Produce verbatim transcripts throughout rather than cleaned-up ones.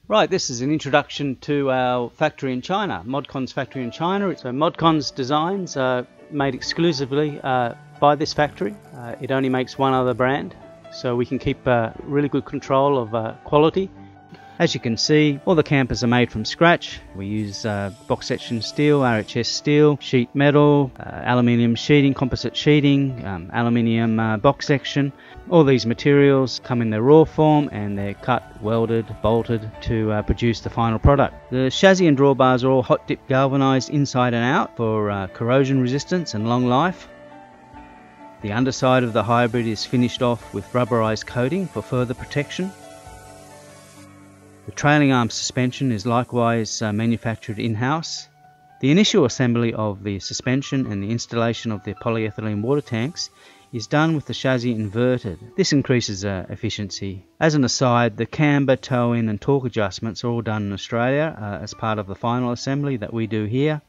Right, this is an introduction to our factory in China, Modcon's factory in China. So Modcon's designs are made exclusively uh, by this factory. Uh, it only makes one other brand, so we can keep uh, really good control of uh, quality. As you can see, all the campers are made from scratch. We use uh, box section steel, R H S steel, sheet metal, uh, aluminium sheeting, composite sheeting, um, aluminium uh, box section. All these materials come in their raw form and they're cut, welded, bolted to uh, produce the final product. The chassis and drawbars are all hot dip galvanized inside and out for uh, corrosion resistance and long life. The underside of the hybrid is finished off with rubberized coating for further protection. The trailing arm suspension is likewise uh, manufactured in-house. The initial assembly of the suspension and the installation of the polyethylene water tanks is done with the chassis inverted. This increases uh, efficiency. As an aside, the camber, toe-in and torque adjustments are all done in Australia uh, as part of the final assembly that we do here.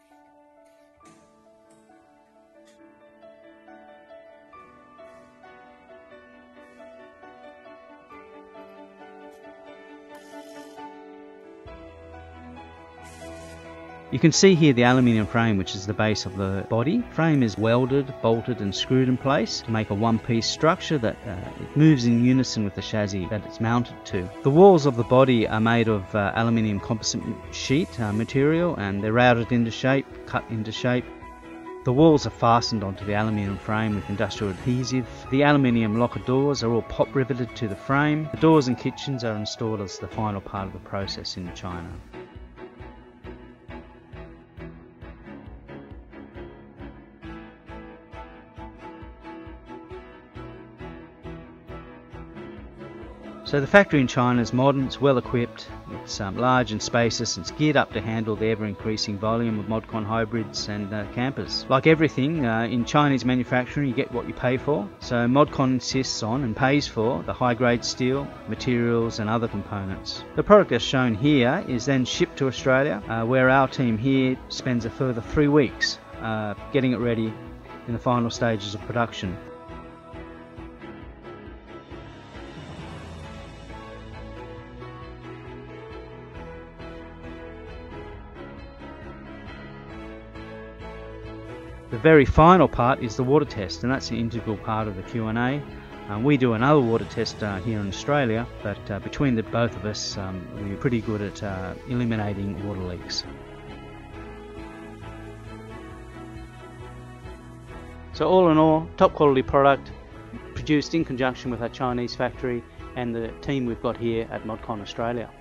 You can see here the aluminium frame, which is the base of the body. Frame is welded, bolted and screwed in place to make a one-piece structure that uh, it moves in unison with the chassis that it's mounted to. The walls of the body are made of uh, aluminium composite sheet uh, material, and they're routed into shape, cut into shape. The walls are fastened onto the aluminium frame with industrial adhesive. The aluminium locker doors are all pop riveted to the frame. The doors and kitchens are installed as the final part of the process in China. So the factory in China is modern, it's well equipped, it's um, large and spacious, it's geared up to handle the ever-increasing volume of Modcon hybrids and uh, campers. Like everything uh, in Chinese manufacturing, you get what you pay for. So Modcon insists on and pays for the high-grade steel, materials and other components. The product as shown here is then shipped to Australia, uh, where our team here spends a further three weeks uh, getting it ready in the final stages of production. The very final part is the water test, and that's an integral part of the Q and A. Um, we do another water test uh, here in Australia, but uh, between the both of us, um, we're pretty good at uh, eliminating water leaks. So all in all, top quality product, produced in conjunction with our Chinese factory and the team we've got here at Modcon Australia.